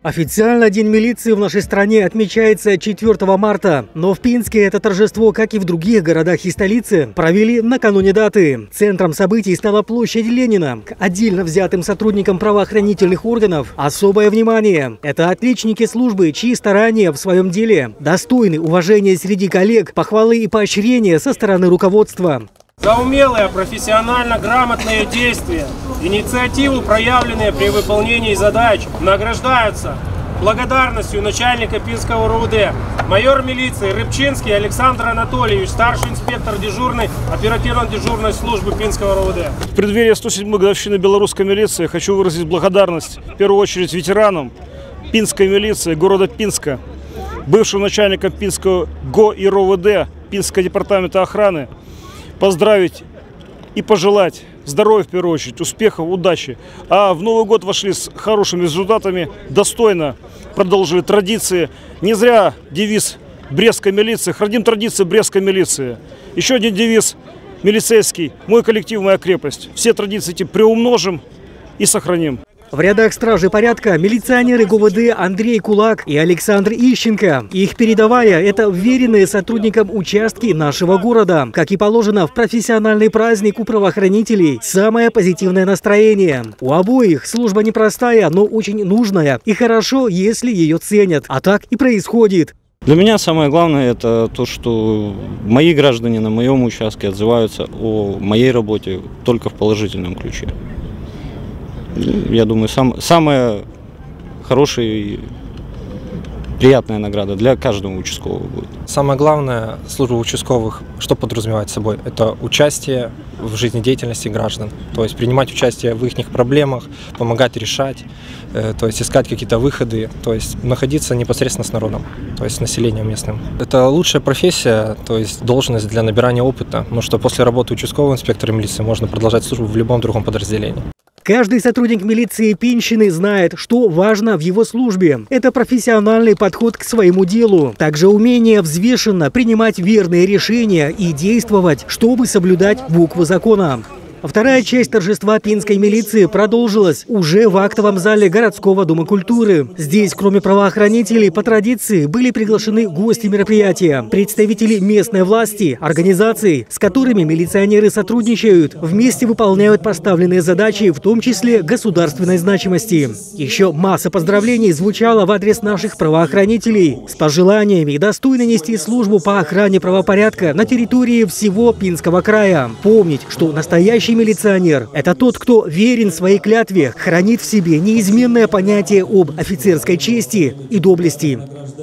Официально День милиции в нашей стране отмечается 4 марта, но в Пинске это торжество, как и в других городах и столице, провели накануне даты. Центром событий стала площадь Ленина. К отдельно взятым сотрудникам правоохранительных органов особое внимание. Это отличники службы, чьи старания в своем деле достойны уважения среди коллег, похвалы и поощрения со стороны руководства. За умелые, профессионально грамотные действия, инициативу, проявленные при выполнении задач, награждаются благодарностью начальника Пинского РУВД, майор милиции Рыбчинский Александр Анатольевич, старший инспектор дежурной оперативно-дежурной службы Пинского РУВД. В преддверии 107-й годовщины белорусской милиции хочу выразить благодарность в первую очередь ветеранам Пинской милиции города Пинска, бывшим начальником Пинского ГО и РОВД, Пинского департамента охраны, поздравить и пожелать здоровья в первую очередь, успехов, удачи. А в Новый год вошли с хорошими результатами, достойно продолжили традиции. Не зря девиз Брестской милиции, храним традиции Брестской милиции. Еще один девиз милицейский: мой коллектив, моя крепость. Все традиции эти приумножим и сохраним. В рядах стражи порядка милиционеры ГУВД Андрей Кулак и Александр Ищенко. Их передовая – это вверенные сотрудникам участки нашего города. Как и положено в профессиональный праздник у правоохранителей, самое позитивное настроение. У обоих служба непростая, но очень нужная. И хорошо, если ее ценят. А так и происходит. Для меня самое главное – это то, что мои граждане на моем участке отзываются о моей работе только в положительном ключе. Я думаю, самая хорошая и приятная награда для каждого участкового будет. Самое главное, служба участковых, что подразумевает собой? Это участие в жизнедеятельности граждан. То есть принимать участие в их проблемах, помогать решать, то есть искать какие-то выходы, то есть находиться непосредственно с народом, то есть с населением местным. Это лучшая профессия, то есть должность для набирания опыта, потому что после работы участкового инспектора милиции можно продолжать службу в любом другом подразделении. Каждый сотрудник милиции Пинщины знает, что важно в его службе. Это профессиональный подход к своему делу. Также умение взвешенно принимать верные решения и действовать, чтобы соблюдать букву закона. Вторая часть торжества пинской милиции продолжилась уже в актовом зале городского дома культуры. Здесь, кроме правоохранителей, по традиции были приглашены гости мероприятия, представители местной власти, организаций, с которыми милиционеры сотрудничают, вместе выполняют поставленные задачи, в том числе государственной значимости. Еще масса поздравлений звучала в адрес наших правоохранителей с пожеланиями достойно нести службу по охране правопорядка на территории всего Пинского края. Помнить, что настоящий милиционер – это тот, кто верен своей клятве, хранит в себе неизменное понятие об офицерской чести и доблести.